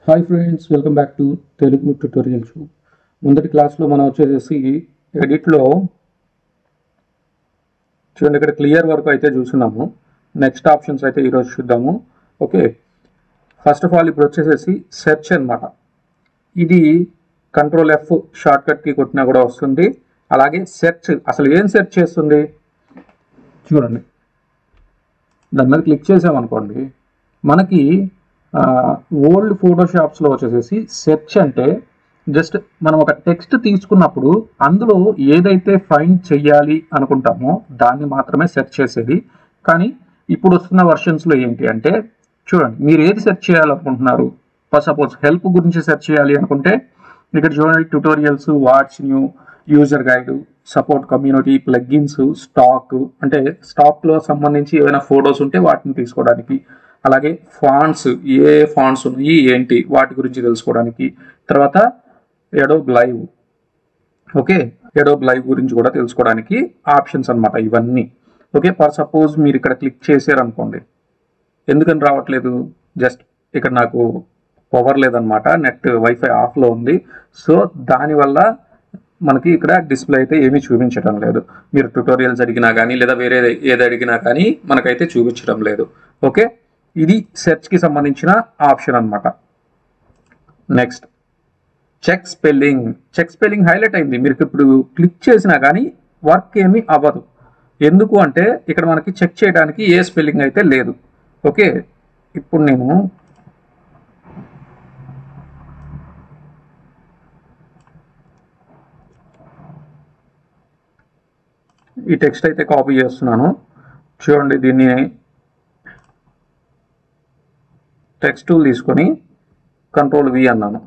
Hi friends, welcome back to Telugu tutorials. ముందటి క్లాస్లో మనం వచ్చేసి ఎడిట్లో చూడండి, ఇక్కడ క్లియర్ వరకు అయితే చూస్తున్నాము. నెక్స్ట్ ఆప్షన్స్ అయితే ఈరోజు చూద్దాము. ఓకే, ఫస్ట్ ఆఫ్ ఆల్ ఇప్పుడు వచ్చేసేసి సెర్చ్ అనమాట. ఇది కంట్రోల్ F షార్ట్కట్కి కొట్టినా కూడా వస్తుంది. అలాగే సెర్చ్, అసలు ఏం సెర్చ్ చేస్తుంది చూడండి. దాని మీద క్లిక్ చేసామనుకోండి, మనకి ఓల్డ్ ఫోటోషాప్స్లో వచ్చేసేసి సెర్చ్ అంటే జస్ట్ మనం ఒక టెక్స్ట్ తీసుకున్నప్పుడు అందులో ఏదైతే ఫైండ్ చెయ్యాలి అనుకుంటామో దాన్ని మాత్రమే సెర్చ్ చేసేది. కానీ ఇప్పుడు వస్తున్న వర్షన్స్లో ఏంటి అంటే చూడండి, మీరు ఏది సెర్చ్ చేయాలనుకుంటున్నారు. ఫర్ సపోజ్ హెల్ప్ గురించి సెర్చ్ చేయాలి అనుకుంటే ఇక్కడ చూడండి, tutorials, what's new, user guide, support community, plugins, stack అంటే స్టాక్లో సంబంధించి ఏమైనా ఫొటోస్ ఉంటే వాటిని తీసుకోవడానికి, అలాగే ఫాంట్స్, ఏ ఫాంట్స్ ఉన్నాయి ఏంటి వాటి గురించి తెలుసుకోవడానికి, తర్వాత Adobe live, okay, Adobe live గురించి కూడా తెలుసుకోవడానికి ఆప్షన్స్ అనమాట ఇవన్నీ. ఓకే, ఫర్ సపోజ్ మీరు ఇక్కడ క్లిక్ చేశారనుకోండి, ఎందుకని రావట్లేదు, జస్ట్ ఇక్కడ నాకు పవర్ లేదనమాట, నెట్ వైఫై ఆఫ్లో ఉంది. సో దానివల్ల మనకి ఇక్కడ డిస్ప్లే అయితే ఏమీ చూపించడం లేదు. మీరు ట్యుటోరియల్స్ అడిగినా కానీ లేదా వేరే ఏది అడిగినా కానీ మనకైతే చూపించడం లేదు. ఓకే, ఇది సెర్చ్కి సంబంధించిన ఆప్షన్ అనమాట. Next check spelling. Check spelling highlight అయింది. మీరు ఇప్పుడు క్లిక్ చేసినా కానీ వర్క్ ఏమీ అవ్వదు. ఎందుకు అంటే ఇక్కడ మనకి చెక్ చేయడానికి ఏ స్పెల్లింగ్ అయితే లేదు. ఓకే, ఇప్పుడు నేను ఈ టెక్స్ట్ అయితే కాపీ చేస్తున్నాను. చూడండి, దీన్ని టెక్స్ట్ టూల్ తీసుకొని కంట్రోల్ V అన్నాను.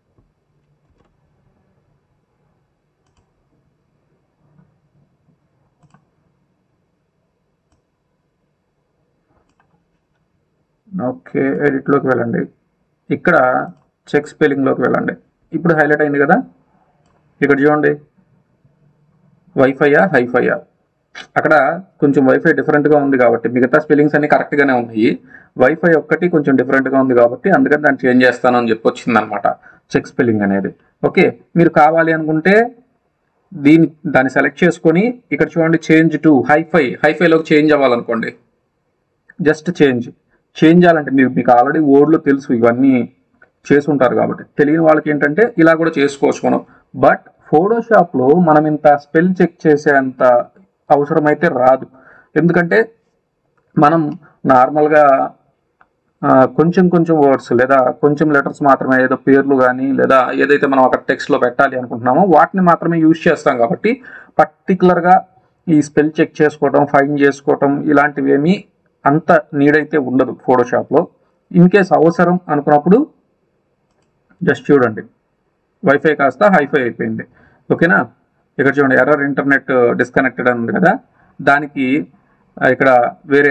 ఓకే, ఎడిట్లోకి వెళ్ళండి. ఇక్కడ చెక్ స్పెల్లింగ్లోకి వెళ్ళండి. ఇప్పుడు హైలైట్ అయింది కదా. ఇక్కడ చూడండి, వైఫైయా హైఫైయా, అక్కడ కొంచెం వైఫై డిఫరెంట్గా ఉంది కాబట్టి మిగతా స్పెల్లింగ్స్ అన్ని కరెక్ట్గానే ఉన్నాయి. వైఫై ఒక్కటి కొంచెం డిఫరెంట్గా ఉంది కాబట్టి అందుకని దాన్ని చేంజ్ చేస్తాను అని చెప్పి వచ్చిందనమాట చెక్ స్పెల్లింగ్ అనేది. ఓకే, మీరు కావాలి అనుకుంటే దాన్ని సెలెక్ట్ చేసుకొని ఇక్కడ చూడండి, చేంజ్ టు హైఫైలోకి చేంజ్ అవ్వాలనుకోండి, జస్ట్ చేంజ్ చేయాలంటే మీకు ఆల్రెడీ వర్డ్లో తెలుసు, ఇవన్నీ చేసి ఉంటారు కాబట్టి. తెలియని వాళ్ళకి ఏంటంటే ఇలా కూడా చేసుకోవచ్చు మనం. బట్ ఫోటోషాప్లో మనం ఇంత స్పెల్ చెక్ చేసేంత అవసరం అయితే రాదు. ఎందుకంటే మనం నార్మల్గా కొంచెం వర్డ్స్ లేదా కొంచెం లెటర్స్ మాత్రమే, ఏదో పేర్లు కానీ లేదా ఏదైతే మనం అక్కడ టెక్స్ట్లో పెట్టాలి అనుకుంటున్నామో వాటిని మాత్రమే యూజ్ చేస్తాం కాబట్టి పర్టికులర్గా ఈ స్పెల్ చెక్ చేసుకోవటం, ఫైండ్ చేసుకోవటం ఇలాంటివి ఏమీ అంత నీడైతే ఉండదు ఫోటోషాప్లో. ఇన్ కేస్ అవసరం అనుకున్నప్పుడు జస్ట్ చూడండి, వైఫై కాస్త హైఫై అయిపోయింది. ఓకేనా, ఇక్కడ చూడండి, ఎర్రర్ ఇంటర్నెట్ డిస్కనెక్టెడ్ అని ఉంది కదా, దానికి ఇక్కడ వేరే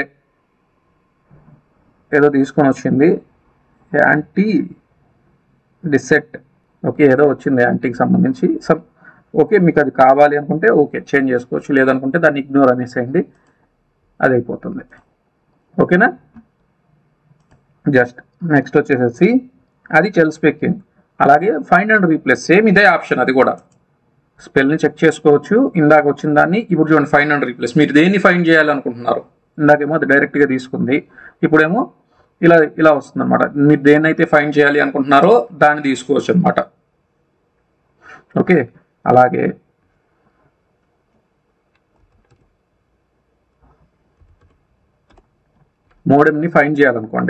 ఏదో తీసుకొని వచ్చింది, యాంటీ డిసెట్. ఓకే, ఏదో వచ్చింది యాంటీకి సంబంధించి సబ్. ఓకే, మీకు అది కావాలి అనుకుంటే ఓకే చేంజ్ చేసుకోవచ్చు, లేదనుకుంటే దాన్ని ఇగ్నోర్ అనేసేయండి, అది అయిపోతుంది. ఓకేనా, జస్ట్ నెక్స్ట్ వచ్చేసేసి అది చెల్ స్పెక్కింగ్. అలాగే ఫైండ్ అండ్ రీప్లేస్, సేమ్ ఇదే ఆప్షన్, అది కూడా స్పెల్ని చెక్ చేసుకోవచ్చు. ఇందాక వచ్చిన దాన్ని ఇప్పుడు చూడండి, ఫైండ్ అండ్ రీప్లేస్. మీరు దేన్ని ఫైండ్ చేయాలనుకుంటున్నారు, ఇందాకేమో అది డైరెక్ట్గా తీసుకుంది, ఇప్పుడేమో ఇలా వస్తుంది అనమాట. మీరు దేన్నైతే ఫైండ్ చేయాలి అనుకుంటున్నారో దాన్ని తీసుకోవచ్చు అనమాట. ఓకే, అలాగే మోడెమ్ని ఫైండ్ చేయాలనుకోండి,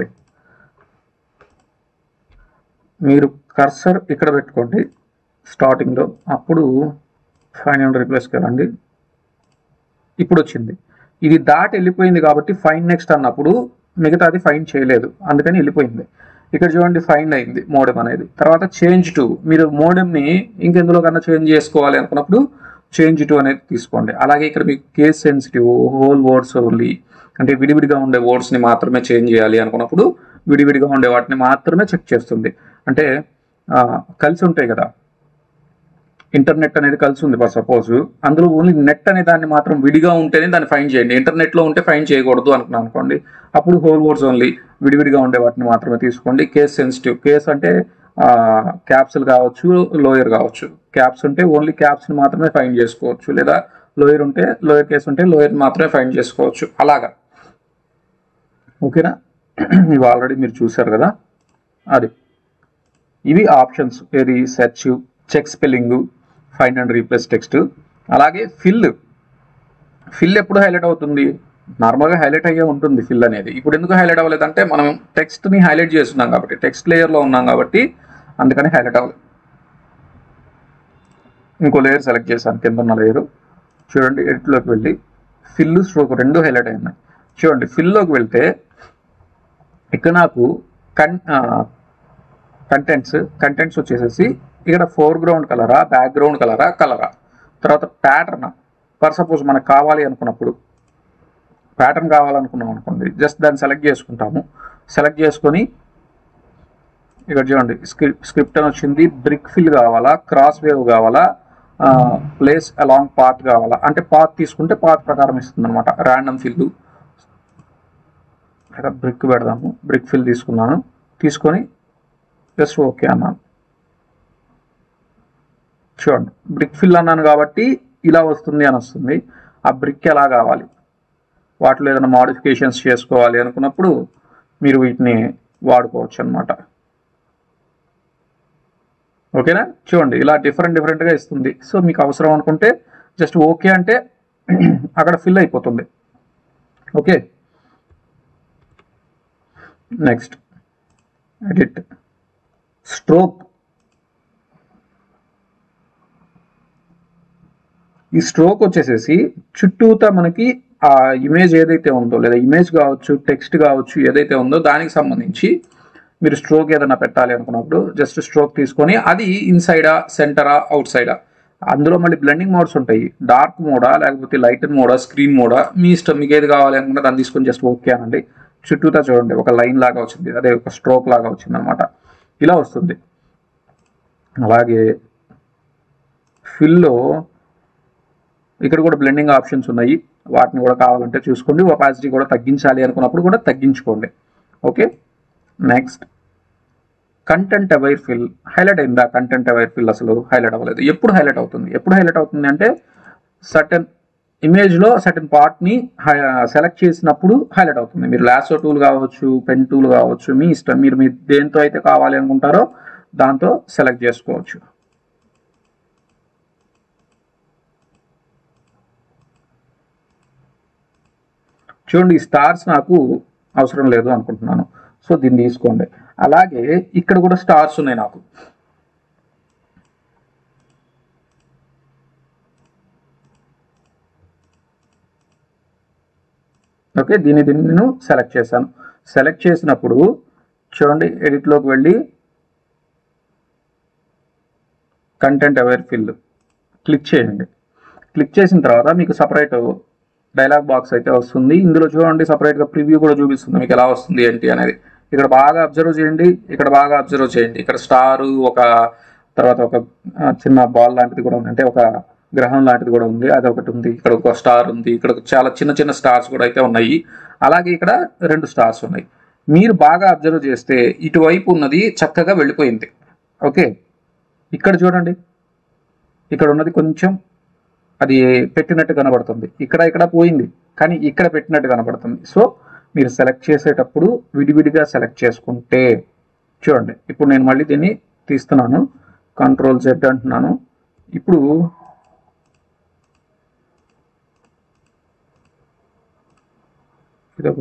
మీరు కర్సర్ ఇక్కడ పెట్టుకోండి స్టార్టింగ్లో, అప్పుడు ఫైండ్ అండ్ రీప్లేస్కి వెళ్ళండి. ఇప్పుడు వచ్చింది, ఇది దాటి వెళ్ళిపోయింది కాబట్టి ఫైండ్ నెక్స్ట్ అన్నప్పుడు మిగతాది ఫైండ్ చేయలేదు, అందుకని వెళ్ళిపోయింది. ఇక్కడ చూడండి, ఫైండ్ అయింది మోడెమ్ అనేది. తర్వాత చేంజ్ టు, మీరు మోడెమ్ని ఇంకెందులో కన్నా చేంజ్ చేసుకోవాలి అనుకున్నప్పుడు చేంజ్ టు అనేది తీసుకోండి. అలాగే ఇక్కడ మీకు case sensitive, whole words only అంటే విడివిడిగా ఉండే వర్డ్స్ని మాత్రమే చేంజ్ చేయాలి అనుకున్నప్పుడు విడివిడిగా ఉండే వాటిని మాత్రమే చెక్ చేస్తుంది. అంటే కలిసి ఉంటాయి కదా, ఇంటర్నెట్ అనేది కలిసి ఉంది ఫర్ సపోజ్, అందులో ఓన్లీ నెట్ అనే దాన్ని మాత్రం విడిగా ఉంటేనే దాన్ని ఫైండ్ చేయండి. ఇంటర్నెట్లో ఉంటే ఫైండ్ చేయకూడదు అనుకున్నాను అనుకోండి, అప్పుడు హోల్ వర్డ్స్ ఓన్లీ విడివిడిగా ఉండే వాటిని మాత్రమే తీసుకోండి. కేస్ సెన్సిటివ్, కేస్ అంటే క్యాప్స్లు కావచ్చు, లోయర్ కావచ్చు. క్యాప్స్ ఉంటే ఓన్లీ క్యాప్స్ని మాత్రమే ఫైండ్ చేసుకోవచ్చు, లేదా లోయర్ ఉంటే లోయర్ కేస్ ఉంటే లోయర్ మాత్రమే ఫైండ్ చేసుకోవచ్చు, అలాగా. ఓకేనా, ఇవి ఆల్రెడీ మీరు చూసారు కదా. అది ఇవి ఆప్షన్స్, ఏది search, check spelling, find and replace text. అలాగే ఫిల్ ఎప్పుడు హైలైట్ అవుతుంది? నార్మల్గా హైలైట్ అయ్యే ఉంటుంది ఫిల్ అనేది. ఇప్పుడు ఎందుకు హైలైట్ అవ్వలేదంటే మనం టెక్స్ట్ని హైలైట్ చేస్తున్నాం కాబట్టి, టెక్స్ట్ లేయర్లో ఉన్నాం కాబట్టి అందుకని హైలైట్ అవ్వలేదు. ఇంకో లేయర్ సెలెక్ట్ చేశాను, కింద ఉన్న లేయరు. చూడండి, ఎడిట్లోకి వెళ్ళి ఫిల్, స్ట్రోక్ రెండు హైలైట్ అయినాయి. చూడండి, ఫిల్లోకి వెళ్తే ఇక్కడ నాకు కంటెంట్స్ వచ్చేసేసి ఇక్కడ ఫోర్గ్రౌండ్ కలరా, బ్యాక్గ్రౌండ్ కలరా, తర్వాత ప్యాటర్న్. ఫర్ సపోజ్ మనకు కావాలి అనుకున్నప్పుడు, ప్యాటర్న్ కావాలనుకున్నాం అనుకోండి, జస్ట్ దాన్ని సెలెక్ట్ చేసుకుంటాము. సెలెక్ట్ చేసుకొని ఇక్కడ చూడండి స్క్రిప్ట్ అని వచ్చింది. బ్రిక్ ఫిల్ కావాలా, క్రాస్ వేవ్ కావాలా, ప్లేస్ అలాంగ్ పాత్ కావాలా, అంటే పాత్ తీసుకుంటే పాత్ ప్రకారం ఇస్తుంది అనమాట. ర్యాండమ్ ఫిల్, ఇక్కడ బ్రిక్ పెడదాము. బ్రిక్ ఫిల్ తీసుకొని జస్ట్ ఓకే అన్నాను. చూడండి, బ్రిక్ ఫిల్ అన్నాను కాబట్టి ఇలా వస్తుంది అని వస్తుంది. ఆ బ్రిక్ ఎలా కావాలి, వాటిలో ఏదైనా మోడిఫికేషన్స్ చేసుకోవాలి అనుకున్నప్పుడు మీరు వీటిని వాడుకోవచ్చు అనమాట. ఓకేనా, చూడండి ఇలా డిఫరెంట్గా ఇస్తుంది. సో మీకు అవసరం అనుకుంటే జస్ట్ ఓకే అంటే అక్కడ ఫిల్ అయిపోతుంది. Okay, next edit, stroke. ఈ స్ట్రోక్ వచ్చేసేసి చుట్టూతా మనకి ఆ ఇమేజ్ ఏదైతే ఉందో, లేదా ఇమేజ్ కావచ్చు, టెక్స్ట్ కావచ్చు, ఏదైతే ఉందో దానికి సంబంధించి మీరు స్ట్రోక్ ఏదైనా పెట్టాలి అనుకున్నప్పుడు జస్ట్ స్ట్రోక్ తీసుకొని అది ఇన్సైడా, సెంటరా, అవుట్ సైడా, అందులో మళ్ళీ బ్లెండింగ్ మోడ్స్ ఉంటాయి. డార్క్ మోడా, లేకపోతే లైటర్ మోడా, స్క్రీన్ మోడా, మీ ఇష్టం. మీకు ఏది కావాలి అనుకుంటే దాన్ని తీసుకొని జస్ట్ ఓకే అనండి. చుట్టూతా చూడండి ఒక లైన్ లాగా వచ్చింది, అదే ఒక స్ట్రోక్ లాగా వచ్చింది అనమాట. ఇలా వస్తుంది. అలాగే ఫిల్లో ఇక్కడ కూడా బ్లెండింగ్ ఆప్షన్స్ ఉన్నాయి, వాటిని కూడా కావాలంటే చూసుకోండి. ఒపాసిటీ కూడా తగ్గించాలి అనుకున్నప్పుడు కూడా తగ్గించుకోండి. Okay, next content aware fill. Highlight అయిందా? కంటెంట్ అవేర్ ఫిల్ అసలు హైలైట్ అవ్వలేదు. ఎప్పుడు హైలైట్ అవుతుంది అంటే సర్టెన్ ఇమేజ్లో సర్టెన్ పార్ట్ని సెలెక్ట్ చేసినప్పుడు హైలైట్ అవుతుంది. మీరు లాసో టూల్ కావచ్చు, పెన్ టూల్ కావచ్చు, మీ ఇష్టం. మీరు దేంతో అయితే కావాలి అనుకుంటారో దాంతో సెలెక్ట్ చేసుకోవచ్చు. చూడండి, ఈ స్టార్స్ నాకు అవసరం లేదు అనుకుంటున్నాను, సో దీన్ని తీసుకోండి. అలాగే ఇక్కడ కూడా స్టార్స్ ఉన్నాయి నాకు. ఓకే, దీన్ని నేను సెలెక్ట్ చేశాను. సెలెక్ట్ చేసినప్పుడు చూడండి, ఎడిట్లోకి వెళ్ళి కంటెంట్ అవేర్ ఫిల్ క్లిక్ చేయండి. క్లిక్ చేసిన తర్వాత మీకు సపరేట్ డైలాగ్ బాక్స్ అయితే వస్తుంది. ఇందులో చూడండి సపరేట్గా ప్రివ్యూ కూడా చూపిస్తుంది మీకు ఎలా వస్తుంది ఏంటి అనేది. ఇక్కడ బాగా అబ్జర్వ్ చేయండి, ఇక్కడ స్టారు, ఒక తర్వాత ఒక చిన్న బాల్ లాంటిది కూడా ఉంది, అంటే ఒక గ్రహం లాంటిది కూడా ఉంది, అది ఒకటి ఉంది. ఇక్కడ ఒక స్టార్ ఉంది, ఇక్కడ చాలా చిన్న స్టార్స్ కూడా అయితే ఉన్నాయి. అలాగే ఇక్కడ 2 స్టార్స్ ఉన్నాయి. మీరు బాగా అబ్జర్వ్ చేస్తే ఇటువైపు ఉన్నది చక్కగా వెళ్ళిపోయింది. ఓకే, ఇక్కడ చూడండి, ఇక్కడ ఉన్నది కొంచెం అది పెట్టినట్టు కనబడుతుంది, ఇక్కడ పోయింది, కానీ ఇక్కడ పెట్టినట్టు కనబడుతుంది. సో మీరు సెలెక్ట్ చేసేటప్పుడు విడివిడిగా సెలెక్ట్ చేసుకుంటే చూడండి. ఇప్పుడు నేను మళ్ళీ దీన్ని తీస్తున్నాను, Ctrl Z అంటున్నాను. ఇప్పుడు ఇదొక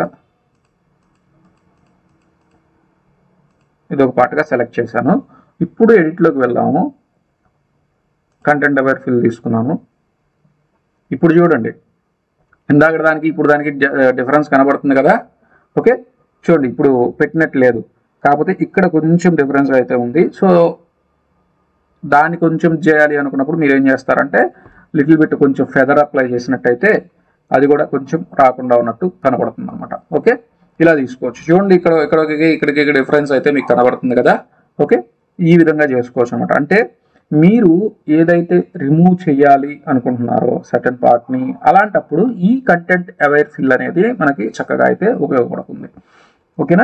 పార్ట్గా సెలెక్ట్ చేశాను. ఇప్పుడు ఎడిట్లోకి వెళ్దాము. కంటెంట్ అవేర్ ఫిల్ తీసుకున్నాను. ఇప్పుడు చూడండి, ఇందాక దానికి ఇప్పుడు దానికి డిఫరెన్స్ కనబడుతుంది కదా. ఓకే, చూడండి, ఇప్పుడు పెట్టినట్టు లేదు, కాకపోతే ఇక్కడ కొంచెం డిఫరెన్స్ అయితే ఉంది. సో దాన్ని కొంచెం చేయాలి అనుకున్నప్పుడు మీరు ఏం చేస్తారంటే లిటిల్ బిట్ కొంచెం ఫెదర్ అప్లై చేసినట్టయితే అది కూడా కొంచెం రాకుండా ఉన్నట్టు కనబడుతుంది అనమాట. ఓకే, ఇలా తీసుకోవచ్చు. చూడండి, ఇక్కడికి డిఫరెన్స్ అయితే మీకు కనబడుతుంది కదా. ఓకే, ఈ విధంగా చేసుకోవచ్చు అనమాట. అంటే మీరు ఏదైతే రిమూవ్ చేయాలి అనుకుంటున్నారో సర్టెన్ పార్ట్ని, అలాంటప్పుడు ఈ కంటెంట్ అవేర్ ఫిల్ అనేది మనకి చక్కగా అయితే ఉపయోగపడుతుంది. ఓకేనా?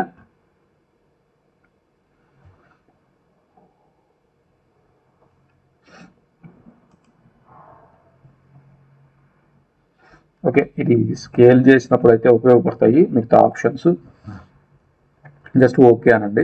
ఓకే, ఇది స్కేల్ చేసినప్పుడు అయితే ఉపయోగపడతాయి మిగతా ఆప్షన్స్. జస్ట్ ఓకే అనండి.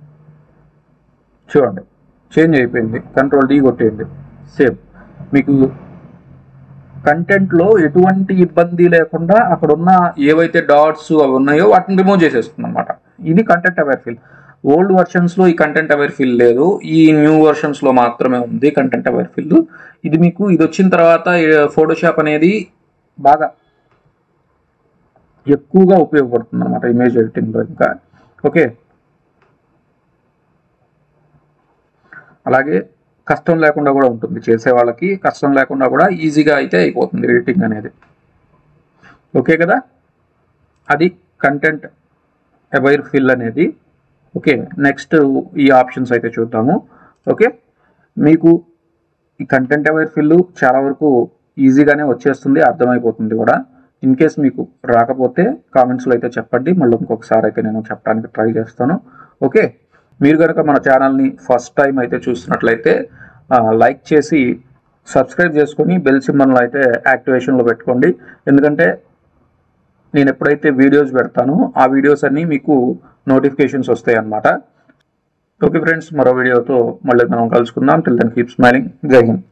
చూడండి చేంజ్ అయిపోయింది. కంట్రోల్ D కొట్టేయండి. సేమ్ మీకు కంటెంట్లో ఎటువంటి ఇబ్బంది లేకుండా అక్కడ ఉన్న ఏవైతే డాట్స్ అవి ఉన్నాయో వాటిని రిమూవ్ చేసేస్తుంది అనమాట. ఇది కంటెంట్ అవేర్ ఫిల్. ఓల్డ్ వర్షన్స్లో ఈ కంటెంట్ అవేర్ ఫిల్ లేదు, ఈ న్యూ వర్షన్స్లో మాత్రమే ఉంది కంటెంట్ అవేర్ ఫిల్. ఇది మీకు ఇది వచ్చిన తర్వాత ఫోటోషాప్ అనేది బాగా ఎక్కువగా ఉపయోగపడుతుంది అనమాట ఇమేజ్ ఎడిటింగ్లో ఇంకా. ఓకే, అలాగే కష్టం లేకుండా కూడా ఉంటుంది, చేసే వాళ్ళకి కష్టం లేకుండా కూడా ఈజీగా అయితే అయిపోతుంది ఎడిటింగ్ అనేది. ఓకే కదా, అది కంటెంట్ అవేర్ ఫిల్ అనేది. ఓకే, నెక్స్ట్ ఈ ఆప్షన్స్ అయితే చూద్దాము. ఓకే, మీకు ఈ కంటెంట్ అవేర్ ఫిల్ చాలా వరకు ఈజీగానే వచ్చేస్తుంది, అర్థమైపోతుంది కూడా. ఇన్ కేస్ మీకు రాకపోతే కామెంట్స్లో అయితే చెప్పండి, మళ్ళీ ఇంకొకసారి అయితే నేను చెప్పడానికి ట్రై చేస్తాను. ఓకే, మీరు కనుక మన ఛానల్ని ఫస్ట్ టైం అయితే చూస్తున్నట్లయితే లైక్ చేసి సబ్స్క్రైబ్ చేసుకొని బెల్ సింబల్ని అయితే యాక్టివేషన్లో పెట్టుకోండి. ఎందుకంటే నేను ఎప్పుడైతే వీడియోస్ పెడతానో ఆ వీడియోస్ అన్నీ మీకు నోటిఫికేషన్స్ వస్తాయి అన్నమాట. ఓకే ఫ్రెండ్స్, మరో వీడియోతో మళ్ళీ మనం కలుసుకుందాం. Till then keep smiling. జై హింద్.